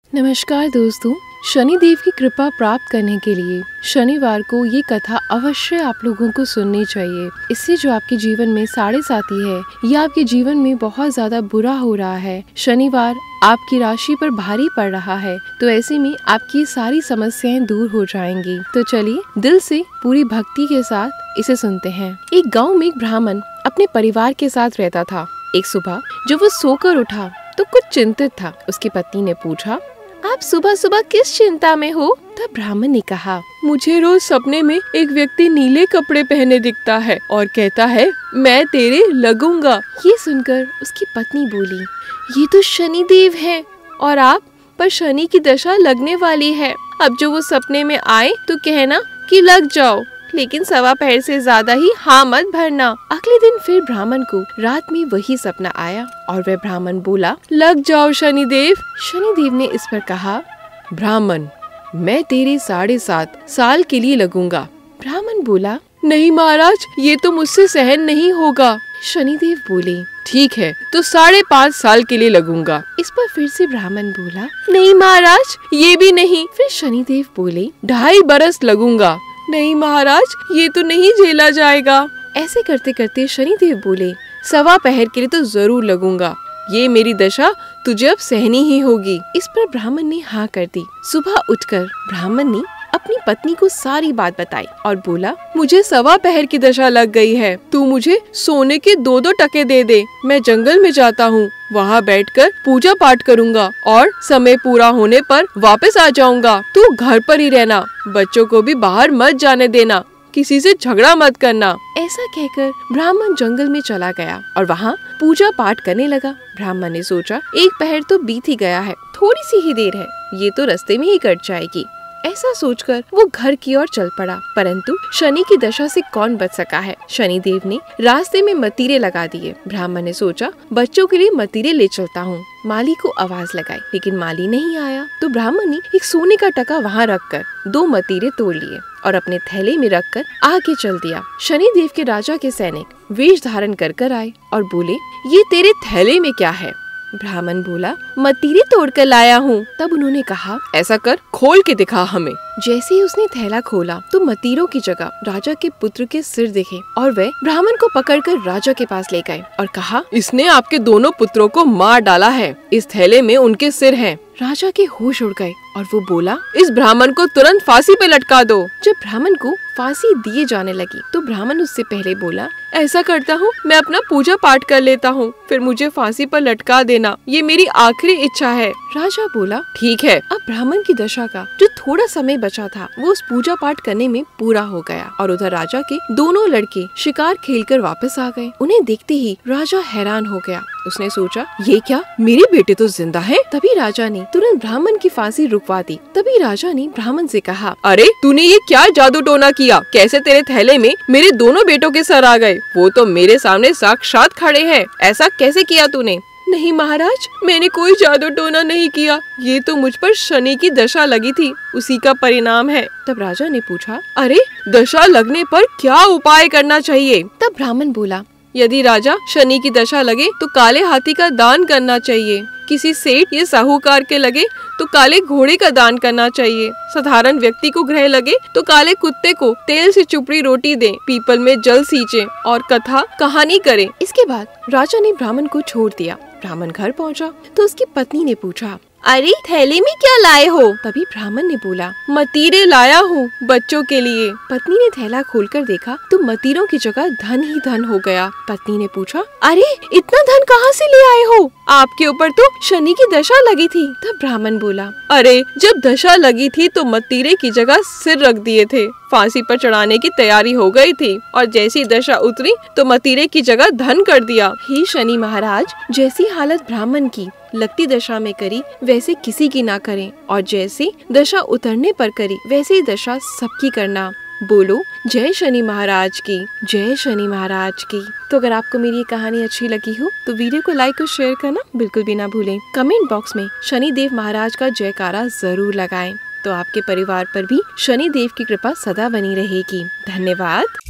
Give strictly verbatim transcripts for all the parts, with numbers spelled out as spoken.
नमस्कार दोस्तों, शनिदेव की कृपा प्राप्त करने के लिए शनिवार को ये कथा अवश्य आप लोगों को सुननी चाहिए। इससे जो आपके जीवन में साढ़े साथी है या आपके जीवन में बहुत ज्यादा बुरा हो रहा है, शनिवार आपकी राशि पर भारी पड़ रहा है, तो ऐसे में आपकी सारी समस्याएं दूर हो जाएंगी। तो चलिए दिल से पूरी भक्ति के साथ इसे सुनते हैं। एक गाँव में एक ब्राह्मण अपने परिवार के साथ रहता था। एक सुबह जब वो सोकर उठा तो कुछ चिंतित था। उसकी पत्नी ने पूछा, आप सुबह सुबह किस चिंता में हो? तब ब्राह्मण ने कहा, मुझे रोज सपने में एक व्यक्ति नीले कपड़े पहने दिखता है और कहता है मैं तेरे लगूंगा। ये सुनकर उसकी पत्नी बोली, ये तो शनिदेव है और आप पर शनि की दशा लगने वाली है। अब जो वो सपने में आए तो कहना कि लग जाओ, लेकिन सवा पहर से ज्यादा ही हाँ मत भरना। अगले दिन फिर ब्राह्मण को रात में वही सपना आया और वह ब्राह्मण बोला, लग जाओ शनिदेव। शनिदेव ने इस पर कहा, ब्राह्मण मैं तेरे साढ़े सात साल के लिए लगूंगा। ब्राह्मण बोला, नहीं महाराज, ये तो मुझसे सहन नहीं होगा। शनिदेव बोले, ठीक है तो साढ़े पाँच साल के लिए लगूंगा। इस पर फिर से ब्राह्मण बोला, नहीं महाराज, ये भी नहीं। फिर शनिदेव बोले, ढाई बरस लगूंगा। नहीं महाराज, ये तो नहीं झेला जाएगा। ऐसे करते करते शनिदेव बोले, सवा पहर के लिए तो जरूर लगूंगा। ये मेरी दशा तुझे अब सहनी ही होगी। इस पर ब्राह्मण ने हाँ कर दी। सुबह उठकर ब्राह्मण ने अपनी पत्नी को सारी बात बताई और बोला, मुझे सवा पहर की दशा लग गई है। तू मुझे सोने के दो दो टके दे दे। मैं जंगल में जाता हूँ, वहाँ बैठकर पूजा पाठ करूँगा और समय पूरा होने पर वापस आ जाऊँगा। तू घर पर ही रहना, बच्चों को भी बाहर मत जाने देना, किसी से झगड़ा मत करना। ऐसा कहकर ब्राह्मण जंगल में चला गया और वहाँ पूजा पाठ करने लगा। ब्राह्मण ने सोचा, एक पहर तो बीत ही गया है, थोड़ी सी ही देर है, ये तो रास्ते में ही कट जाएगी। ऐसा सोचकर वो घर की ओर चल पड़ा। परंतु शनि की दशा से कौन बच सका है। शनिदेव ने रास्ते में मतीरे लगा दिए। ब्राह्मण ने सोचा, बच्चों के लिए मतीरे ले चलता हूँ। माली को आवाज लगाई, लेकिन माली नहीं आया। तो ब्राह्मण ने एक सोने का टका वहाँ रखकर दो मतीरे तोड़ लिए और अपने थैले में रखकर आगे चल दिया। शनिदेव के राजा के सैनिक वेश धारण कर कर आए और बोले, ये तेरे थैले में क्या है? ब्राह्मण बोला, मतीरे तोड़ कर लाया हूँ। तब उन्होंने कहा, ऐसा कर, खोल के दिखा हमें। जैसे ही उसने थैला खोला तो मतीरों की जगह राजा के पुत्र के सिर दिखे और वे ब्राह्मण को पकड़कर राजा के पास ले गए और कहा, इसने आपके दोनों पुत्रों को मार डाला है, इस थैले में उनके सिर हैं। राजा के होश उड़ गए और वो बोला, इस ब्राह्मण को तुरंत फांसी पे लटका दो। जब ब्राह्मण को फांसी दिए जाने लगी तो ब्राह्मण उससे पहले बोला, ऐसा करता हूँ, मैं अपना पूजा पाठ कर लेता हूँ, फिर मुझे फांसी पर लटका देना, ये मेरी आखिरी इच्छा है। राजा बोला, ठीक है। अब ब्राह्मण की दशा का जो थोड़ा समय बचा था वो उस पूजा पाठ करने में पूरा हो गया और उधर राजा के दोनों लड़के शिकार खेलकर वापस आ गए। उन्हें देखते ही राजा हैरान हो गया। उसने सोचा, ये क्या, मेरे बेटे तो जिंदा है। तभी राजा ने तुरंत ब्राह्मण की फांसी रुकवा दी। तभी राजा ने ब्राह्मण से कहा, अरे तूने ये क्या जादू टोना किया? कैसे तेरे थैले में मेरे दोनों बेटों के सर आ गए? वो तो मेरे सामने साक्षात खड़े हैं, ऐसा कैसे किया तूने? नहीं महाराज, मैंने कोई जादू टोना नहीं किया, ये तो मुझ पर शनि की दशा लगी थी, उसी का परिणाम है। तब राजा ने पूछा, अरे दशा लगने पर क्या उपाय करना चाहिए? तब ब्राह्मण बोला, यदि राजा शनि की दशा लगे तो काले हाथी का दान करना चाहिए, किसी सेठ या साहूकार के लगे तो काले घोड़े का दान करना चाहिए, साधारण व्यक्ति को ग्रह लगे तो काले कुत्ते को तेल से चुपड़ी रोटी दें, पीपल में जल सींचे और कथा कहानी करें। इसके बाद राजा ने ब्राह्मण को छोड़ दिया। ब्राह्मण घर पहुंचा तो उसकी पत्नी ने पूछा, अरे थैले में क्या लाए हो? तभी ब्राह्मण ने बोला, मतीरे लाया हूँ बच्चों के लिए। पत्नी ने थैला खोलकर देखा तो मतीरों की जगह धन ही धन हो गया। पत्नी ने पूछा, अरे इतना धन कहाँ से ले आए हो? आपके ऊपर तो शनि की दशा लगी थी। तब ब्राह्मण बोला, अरे जब दशा लगी थी तो मतीरे की जगह सिर रख दिए थे, फांसी पर चढ़ाने की तैयारी हो गई थी और जैसी दशा उतरी तो मतीरे की जगह धन कर दिया। हे शनि महाराज, जैसी हालत ब्राह्मण की लगती दशा में करी वैसे किसी की ना करें और जैसे दशा उतरने पर करी वैसे दशा सबकी करना। बोलो जय शनि महाराज की, जय शनि महाराज की। तो अगर आपको मेरी ये कहानी अच्छी लगी हो तो वीडियो को लाइक और शेयर करना बिल्कुल भी ना भूलें। कमेंट बॉक्स में शनिदेव महाराज का जयकारा जरूर लगाएं, तो आपके परिवार पर भी शनिदेव की कृपा सदा बनी रहेगी। धन्यवाद।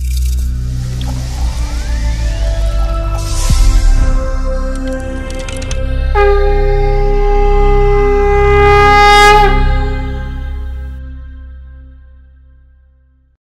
Thank you.